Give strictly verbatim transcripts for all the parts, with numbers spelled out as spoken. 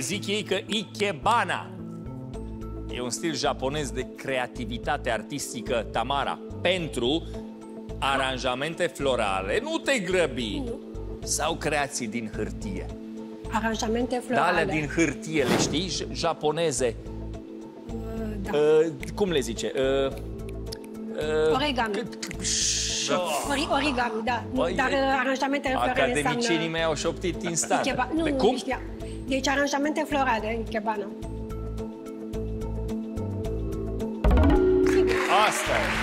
zic ei că ikebana e un stil japonez de creativitate artistică, Tamara, pentru aranjamente florale, nu te grăbi, nu. Sau creații din hârtie. Aranjamente florale. Da, alea din hârtie, le știi? Japoneze. Uh, da. Uh, cum le zice? Uh, uh, origami. Ori, origami, da. Băi, dar aranjamentele florale academicienii înseamnă... mei au șoptit instant. Ikeba... Nu, de nu, cum? știa. Deci aranjamente florale, ikebana. Asta e.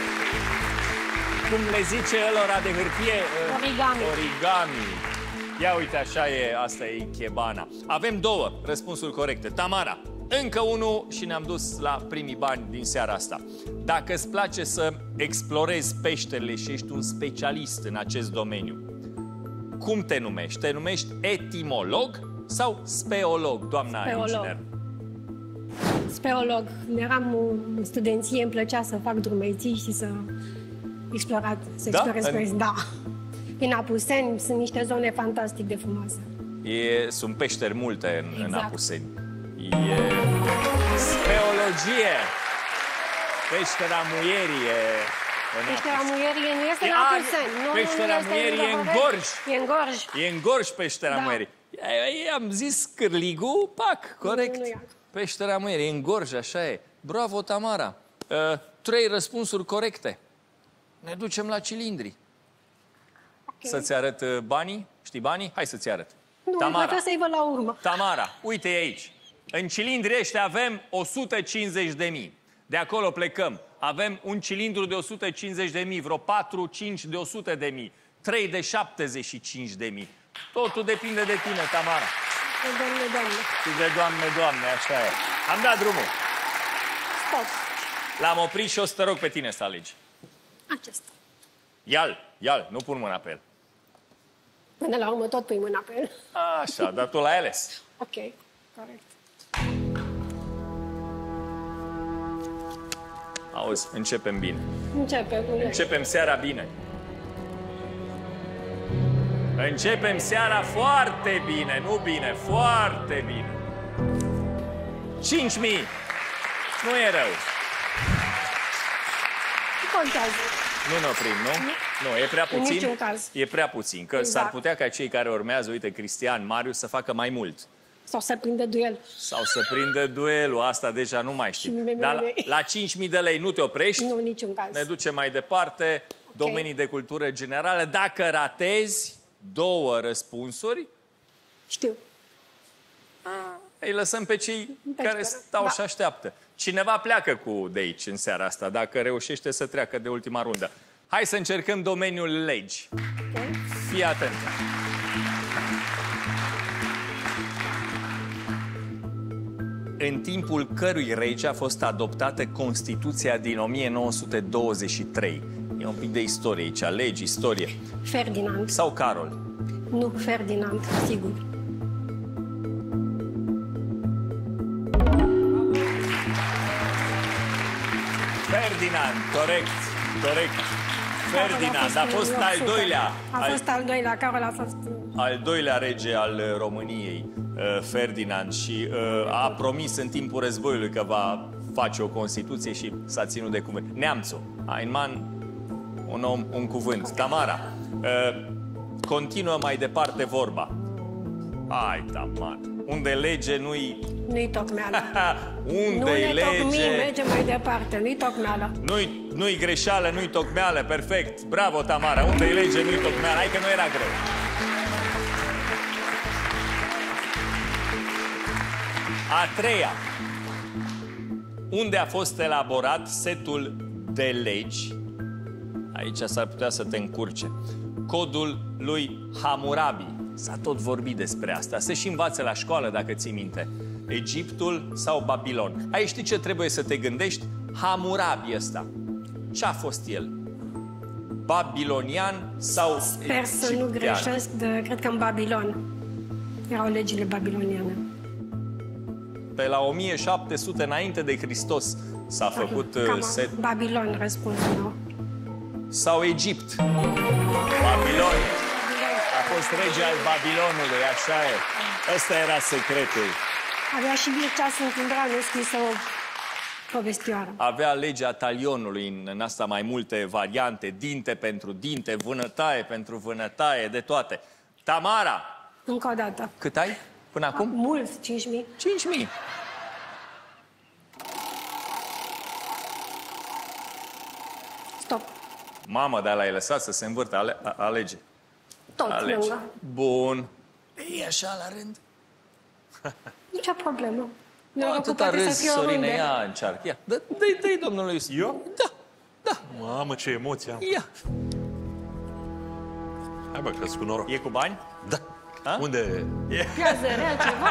Cum le zice ălora de hârtie? Origami. Origami. Ia uite, așa e, asta e ikebana. Avem două răspunsuri corecte. Tamara, încă unul și ne-am dus la primii bani din seara asta. Dacă îți place să explorezi peșterile și ești un specialist în acest domeniu, cum te numești? Te numești etimolog sau speolog, doamna Speolog. inginer? Speolog. Eram în studenție, îmi plăcea să fac drumeții și să explorat, să Da? explorez În- pe... Da. În Apuseni sunt niște zone fantastic de frumoase. E, sunt peșteri multe în, Exact. în Apuseni. E speologie. Peștera Muierii e în Peștera Apuseni. Muierii nu este în A, Apuseni. Nu, Peștera nu este Muierii e în Dăbăveni. Gorj. E în Gorj. E în Gorj peștera Da. Muierii. I-am zis Cârligu, pac, corect. Nu, nu e. Peștera Muierii e în Gorj, așa e. Bravo, Tamara. Uh, trei răspunsuri corecte. Ne ducem la cilindri. Okay. Să-ți arăt uh, banii? Știi banii? Hai să-ți arăt. Nu, Tamara. trebuie să-i văd la urmă. Tamara, uite aici. În cilindri ăștia avem o sută cincizeci de mii. De acolo plecăm. Avem un cilindru de o sută cincizeci de mii, vreo patru cinci de o sută de mii, trei de șaptezeci și cinci de mii. Totul depinde de tine, Tamara. Doamne, doamne. Și de Doamne, Doamne, așa e. Am dat drumul. Stop. L-am oprit și o să te rog pe tine să alegi. Acesta. Ia-l, ia-l, nu pun mâna pe el. Până la urmă tot pui mâna pe el. Așa, dar tu l-ai ales. Ok, corect. Auzi, începem bine. Începe cu el. Începem seara bine. Începem seara foarte bine, nu bine, foarte bine. cinci mii. Nu e rău. Nu contează. Nu ne oprim, nu? Nu, e prea În puțin. niciun caz. E prea puțin, că Exact. s-ar putea ca cei care urmează, uite, Cristian, Marius, să facă mai mult. Sau să prinde duel. Sau să prindă duelul, asta deja nu mai știu. Și mie- Dar la, mie- la cinci mii de lei nu te oprești? Nu, în niciun caz. Ne ducem mai departe, domenii de cultură generală. Dacă ratezi două răspunsuri, Știu. îi lăsăm pe cei Pe care speră. stau Da. și așteaptă. Cineva pleacă cu de aici în seara asta, dacă reușește să treacă de ultima rundă. Hai să încercăm domeniul legi. Ok. Fii atent. În timpul cărui rege a fost adoptată Constituția din o mie nouă sute douăzeci și trei. E un pic de istorie aici, legi, istorie. Ferdinand. Sau Carol? Nu, Ferdinand, sigur. Ferdinand, corect, corect. Ferdinand a fost al doilea. A al- fost al doilea, Carol a fost... al doilea rege al uh, României, uh, Ferdinand, și uh, a promis în timpul războiului că va face o Constituție și s-a ținut de cuvânt. Neamțu, Ainman, un om, un cuvânt. Tamara, uh, continuă mai departe vorba. Hai, Tamara, unde lege nu-i... Nu-i tocmeală. Unde-i Nu ne tocmim, lege... mergem mai departe. Nu-i tocmeală. Nu-i, nu-i greșeală, nu-i tocmeală, perfect. Bravo, Tamara, unde-i lege, nu-i tocmeală. Hai că nu era greu. A treia. Unde a fost elaborat setul de legi? Aici s-ar putea să te încurce. Codul lui Hammurabi. S-a tot vorbit despre asta. Se și învață la școală, dacă ții minte. Egiptul sau Babilon. Aici știi ce trebuie să te gândești? Hammurabi ăsta. Ce-a fost el? Babilonian sau Sper să nu egiptean? greșesc, de, cred că în Babilon. Erau legile babiloniane. Pe la o mie șapte sute înainte de Hristos s-a făcut uh, Cam set. Babilon, răspunsul meu. Sau Egipt. Babilon. A fost rege al Babilonului, așa e. Ăsta era secretul. Avea și Mircea Sfântindreanu scrisă o povestioară. Avea legea talionului în, în asta mai multe variante, dinte pentru dinte, vânătaie pentru vânătaie, de toate. Tamara! Încă o dată. Cât ai până acum? Mulți, cinci mii. cinci mii. Stop. Mamă, dar l-ai lăsat să se învârte, ale, a, alege. Tot Alege. lângă. Bun. E așa la rând. Nicio problemă. Norocul Atâta poate râs, să fie Sorine, oriunde. ia încearcă. Ia, dă, dă-i, dă-i domnului Iusus. Eu? Da, da. Mamă, ce emoție am. Ia. Hai bă, că-s cu noroc. E cu bani? Da. Ha? Unde e? Piază rea ceva.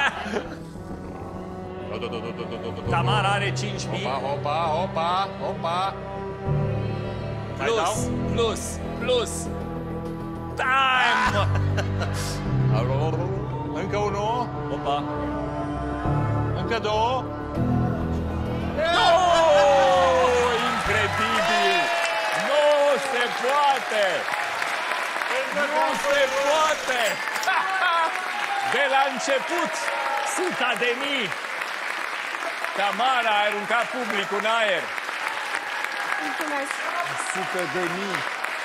Tamara are cinci mii. Hopa, hopa, hopa, hopa. Mai Plus, dau? plus, plus. Time! Alo, încă unul, Opa. încă două. Oh, incredibil! Nu se poate! Nu se poate! De la început, suta de mii. Tamara a aruncat publicul în aer. Mulțumesc. Sută de mii.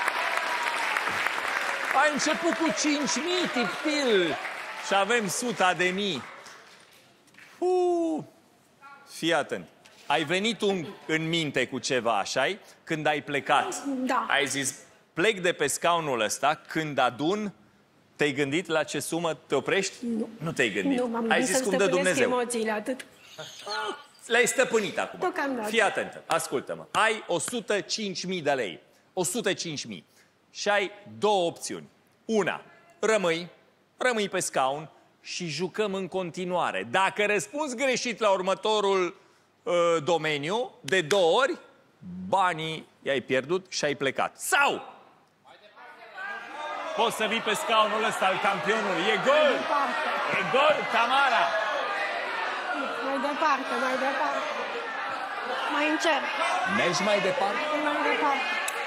A început cu cinci mii, tipil. Și avem suta de mii. Uh. Fii atent. Ai venit un, în minte cu ceva, așa-i? Când ai plecat. Da. Ai zis, plec de pe scaunul ăsta, când adun, te-ai gândit la ce sumă te oprești? Nu. Nu te-ai gândit. Nu, m-am ai gândit zis să cum dă stăpânesc Dumnezeu. emoțiile, atât. Le-ai stăpânit acum. Deocamdată. Fii atentă, ascultă-mă. Ai o sută cinci mii de lei. o sută cinci mii. Și ai două opțiuni. Una, rămâi, rămâi pe scaun și jucăm în continuare. Dacă răspunzi greșit la următorul uh, domeniu, de două ori, banii i-ai pierdut și ai plecat. Sau poți să vii pe scaunul ăsta al campionului. E gol! Departe. E gol, Tamara! Mai departe, mai departe. Mai încerc. Mergi mai departe? Mai departe.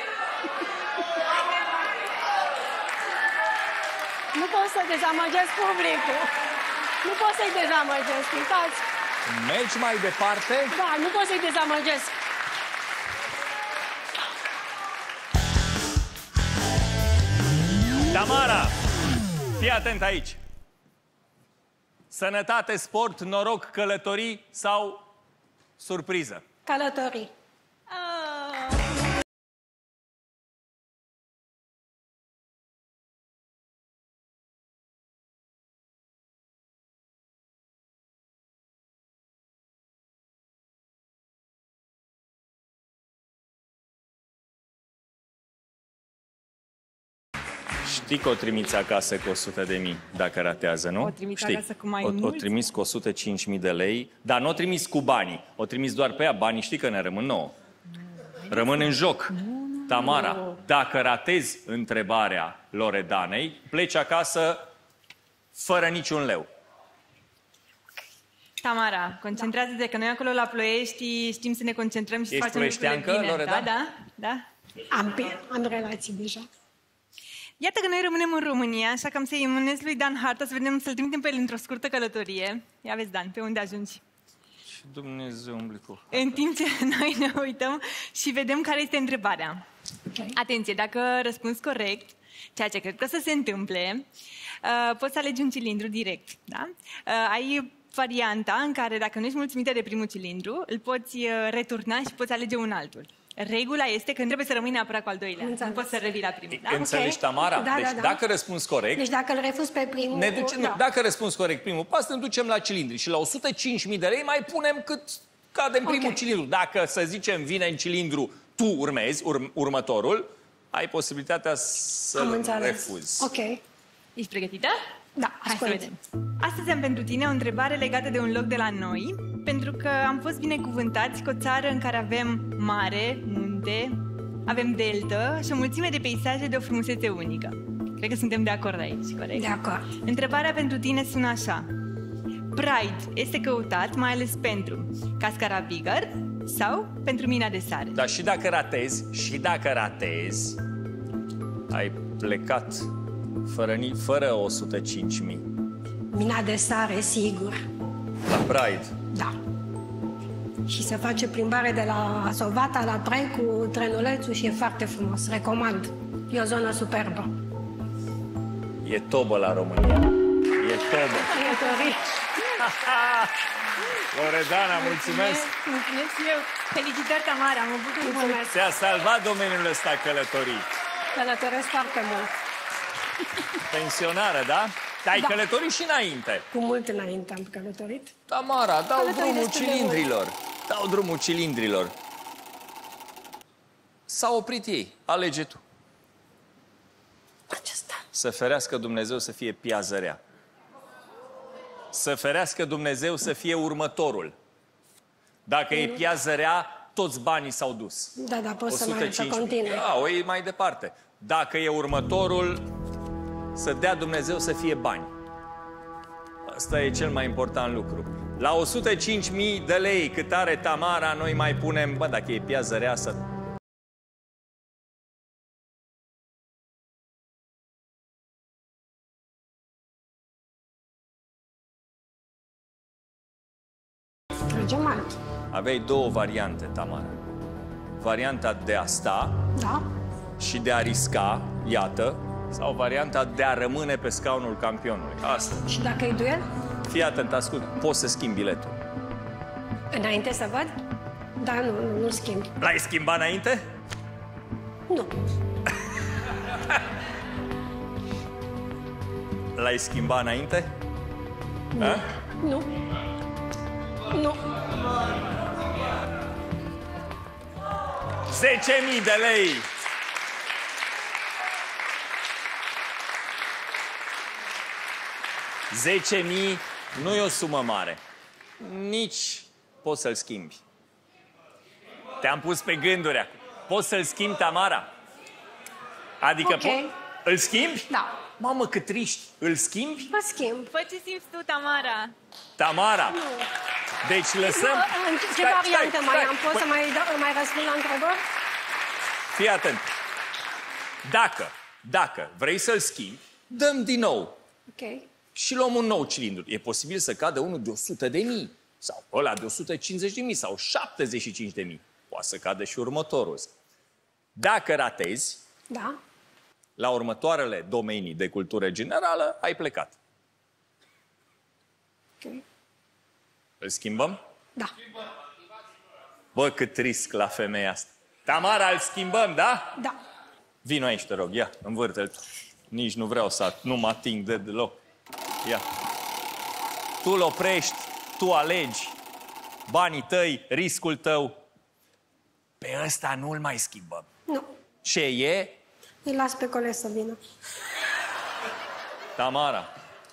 Nu pot să dezamăgesc publicul. Nu pot să-i dezamăgesc, uitați. Mergi mai departe? Da, nu pot să-i dezamăgesc. Tamara, fii atent aici. Sănătate, sport, noroc, călătorii sau surpriză? Călătorii. Știi că o trimiți acasă cu o sută de mii dacă ratează, nu? O trimit Știi? acasă cu mai o, o mulți? trimis cu o sută cinci mii de lei, dar nu o trimis cu banii. O trimis doar pe ea. Banii știi că ne rămân nouă. Rămân în joc. Tamara, dacă ratezi întrebarea Loredanei, pleci acasă fără niciun leu. Tamara, concentrează-te că noi acolo la Ploiești știm să ne concentrăm și să Ești facem lucrurile ploieșteancă, bine. Loredan? Da, da, da. Am, pe- am relații deja. Iată că noi rămânem în România, așa că am să-i mânez lui Dan harta să vedem, să-l trimitem pe el într-o scurtă călătorie. Ia vezi, Dan, pe unde ajungi? Și Dumnezeu umbli cu... În timp ce noi ne uităm și vedem care este întrebarea. Okay. Atenție, dacă răspunzi corect, ceea ce cred că o să se întâmple, uh, poți să alegi un cilindru direct. Da? Uh, ai varianta în care, dacă nu ești mulțumită de primul cilindru, îl poți uh, returna și poți alege un altul. Regula este că trebuie să rămâi neapărat cu al doilea. Înțeles. Nu poți să revii la primul. Da? Înțelegi, Tamara? Da, deci da, da. dacă răspunzi corect, Deci dacă îl refuz pe primul... ne duce, da. nu, dacă răspunzi corect primul pas, ne ducem la cilindri și la o sută cinci mii de lei mai punem cât cade în primul Ok. cilindru. Dacă, să zicem, vine în cilindru, tu urmezi ur, următorul, ai posibilitatea Am să-l înțeles. refuzi. Ok. Ești pregătită? Da, Hai să ascult. vedem. Astăzi am pentru tine o întrebare legată de un loc de la noi, pentru că am fost binecuvântați cu o țară în care avem mare, munte, avem deltă și o mulțime de peisaje de o frumusețe unică. Cred că suntem de acord aici, corect? De acord. Întrebarea pentru tine sună așa. Pride este căutat mai ales pentru Cascara Bigger sau pentru mina de sare? Dar și dacă ratezi, și dacă ratezi, ai plecat fără, ni- fără o sută cinci mii. mina de sare, sigur. La Pride. Da. Și se face plimbare de la Sovata la Pride cu trenulețul și e foarte frumos. Recomand. E o zonă superbă. E tobă la România. E tobă. Călătorit. Loredana, mulțumesc. Mulțumesc și eu. Felicitări, Tamara, mă bucur mult. Mulțumesc. Ți-a salvat domeniul ăsta călătorii. Călătoresc foarte mult. Pensionară, da? Dar ai Da. călătorit și înainte. Cu mult înainte am călătorit. Tamara, dau Călătorii drumul destul de cilindrilor. Dau drumul cilindrilor. S-a oprit ei. Alege tu. Acesta. Să ferească Dumnezeu să fie piază rea. Să ferească Dumnezeu să fie următorul. Dacă e piază rea, toți banii s-au dus. Da, da, pot să mai să o sută cinci. continui. Da, o iei mai departe. Dacă e următorul, să dea Dumnezeu să fie bani. Asta e cel mai important lucru. La o sută cinci mii de lei cât are Tamara, noi mai punem, bă, dacă e piază rea, să... Tragem alt. Aveai două variante, Tamara. Varianta de a sta Da? și de a risca, iată, sau varianta de a rămâne pe scaunul campionului. Asta. Și dacă e duel? Fii atent, ascult, poți să schimbi biletul. Înainte să văd? Da, nu, nu, nu schimb. L-ai schimbat înainte? Nu. L-ai schimbat înainte? Nu. Nu. Nu. zece mii de lei! zece mii nu e o sumă mare. Nici poți să-l schimbi. Te-am pus pe gânduri acum. Poți să-l schimbi, Tamara? Adică Ok. po- îl schimbi? Da. Mamă, cât triști. Îl schimbi? Vă schimb. Fă ce simți tu, Tamara. Tamara. Deci lăsăm... Nu, ce Stai, variantă stai, mai stai. am? Pot să mai, da- mai răspund la întrebări? Fii atent. Dacă, dacă vrei să-l schimbi, dăm din nou Ok. și luăm un nou cilindru. E posibil să cadă unul de o sută de mii, sau ăla de o sută cincizeci de mii, sau șaptezeci și cinci de mii. Poate să cadă și următorul. Dacă ratezi, Da? la următoarele domenii de cultură generală, ai plecat. Ok. Îl schimbăm? Da. Bă, cât risc la femeia asta. Tamara, îl schimbăm, da? Da. Vino aici, te rog, ia, învârte-l tu. Nici nu vreau să nu mă ating de deloc. Ia. Tu îl oprești, tu alegi banii tăi, riscul tău. Pe ăsta nu-l mai schimbăm. Nu. Ce e? Îi las pe coleg să vină. Tamara.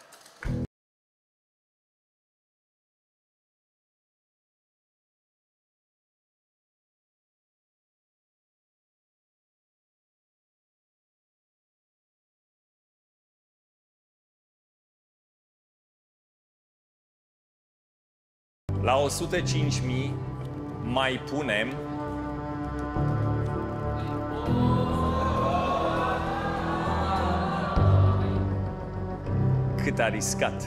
La o sută cinci mii mai punem cât a riscat.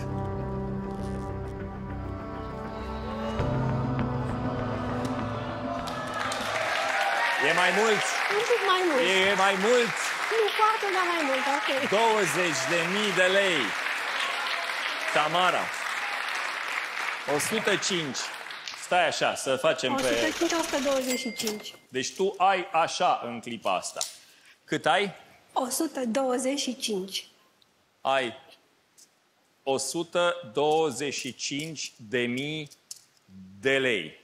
E mai mult, Un pic mai mult. e mai mult, Nu foarte, dar mai mult. Ok. douăzeci de mii de lei. Tamara, o sută cinci. Stai așa, să facem o sută pe... cinci, o sută douăzeci și cinci. Deci tu ai așa în clipa asta. Cât ai? o sută douăzeci și cinci. Ai o sută douăzeci și cinci de mii de lei.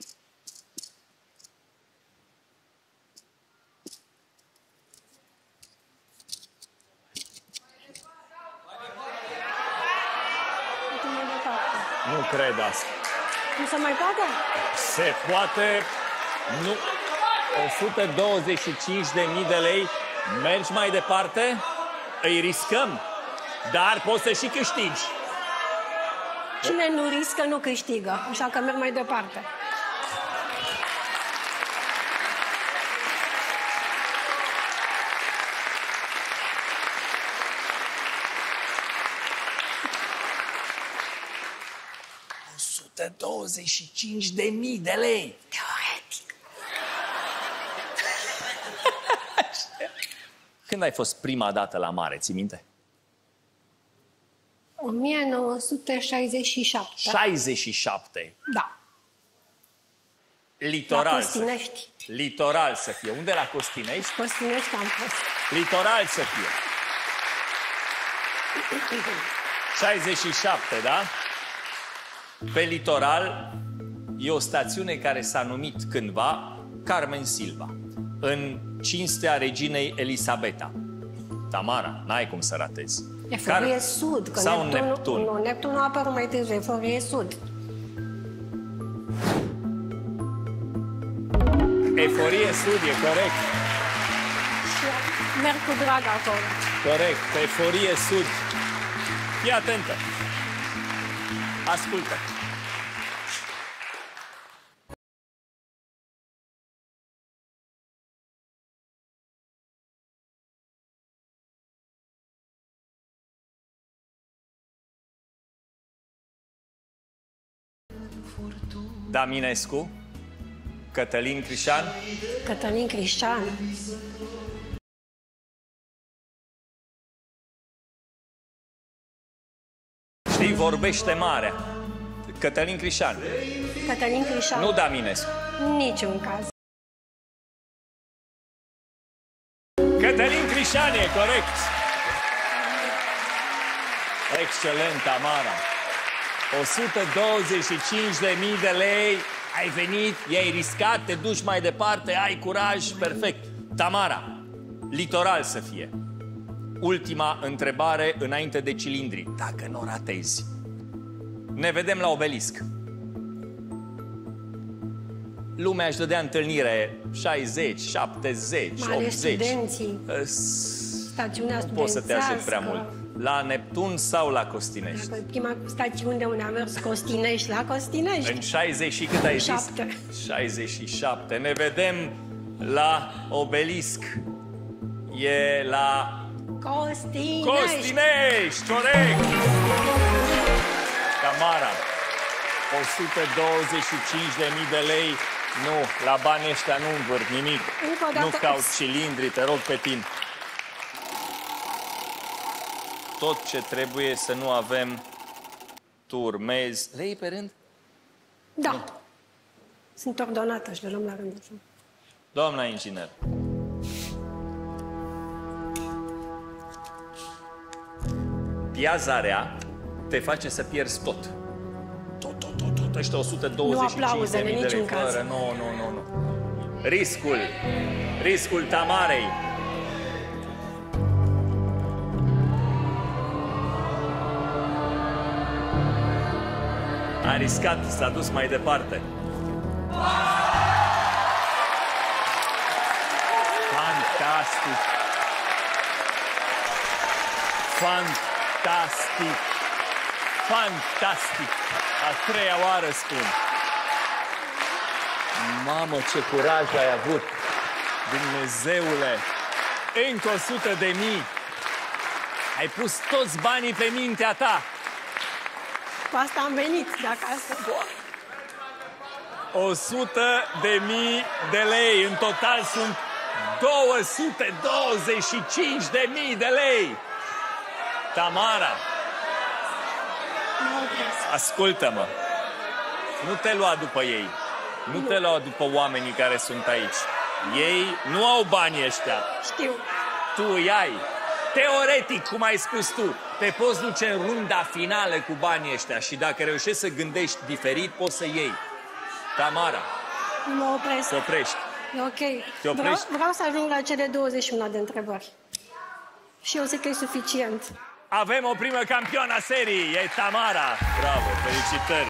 Uite mai departe. Nu cred asta. Nu se mai poate? Se poate... Nu. o sută douăzeci și cinci de mii de lei. Mergi mai departe? Îi riscăm. Dar poți să și câștigi. Cine nu riscă, nu câștigă. Așa că merg mai departe. sută douăzeci și cinci de mii de lei. Teoretic. Când ai fost prima dată la mare, ții minte? o mie nouă sute șaizeci și șapte. șaizeci și șapte. Da. Litoral. La Costinești. Litoral să fie. Unde la Costinești? Costinești am fost. Litoral să fie. șaizeci și șapte, da? Pe litoral e o stațiune care s-a numit cândva Carmen Silva, în cinstea reginei Elisabeta. Tamara, n-ai cum să ratezi. Eforie Car... Sud. Că sau Neptun, Neptun. Nu, Neptun a apărut mai târziu, Eforie Sud. Eforie Sud, e corect. Și merg cu drag acolo. Corect, Eforie Sud. Fii atentă. Ascultă. Daminescu, Cătălin Crișan. Cătălin Crișan. Știi, vorbește marea. Cătălin Crișan. Cătălin Crișan. Nu Daminescu. Niciun caz. Cătălin Crișan e corect. Excelent, Tamara. o sută douăzeci și cinci de mii de lei. Ai venit, i-ai riscat, te duci mai departe, ai curaj, perfect. Tamara, litoral să fie. Ultima întrebare înainte de cilindri, dacă nu o ratezi. Ne vedem la obelisc. Lumea își dădea întâlnire șaizeci, șaptezeci, Mai ales optzeci. studenții. Stațiunea Nu poți să te ajut prea studențească. mult. La Neptun sau la Costinești? Dacă prima stațiune unde am mers Costinești, la Costinești. În șaizeci și cât ai zis? Șapte. șaizeci și șapte. Ne vedem la obelisc. E la Costinești. Costinești, corect! Tamara, o sută douăzeci și cinci de mii de lei. Nu, la banii ăștia nu învârt nimic. Încă o dată. Nu caut cilindri, te rog pe tine. Tot ce trebuie să nu avem turmezi. Le iei pe rând? Da. Nu. Sunt ordonată și le luăm la rând. Doamna inginer. Piazarea te face să pierzi tot. Tot, tot, tot, tot. Ăștia o sută douăzeci și cinci de mii de lei fără. Nu, nu, nu, nu. Riscul. Riscul Tamarei. A riscat, s-a dus mai departe. Fantastic! Fantastic! Fantastic! A treia oară spun. Mamă, ce curaj ai avut! Dumnezeule! Încă o sută de mii! Ai pus toți banii pe mintea ta! Cu asta am venit de acasă. o sută de mii de lei. În total sunt două sute douăzeci și cinci de mii de lei. Tamara, ascultă-mă. Nu te lua după ei. Nu, nu te lua după oamenii care sunt aici. Ei nu au banii ăștia. Știu. Tu îi ai. Teoretic, cum ai spus tu, te poți duce în runda finală cu banii ăștia și dacă reușești să gândești diferit, poți să iei. Tamara, Mă opresc. te oprești. E ok. Te oprești? Vreau, vreau să ajung la cele douăzeci și unu de întrebări. Și eu zic că e suficient. Avem o primă campioană a serii, e Tamara. Bravo, felicitări!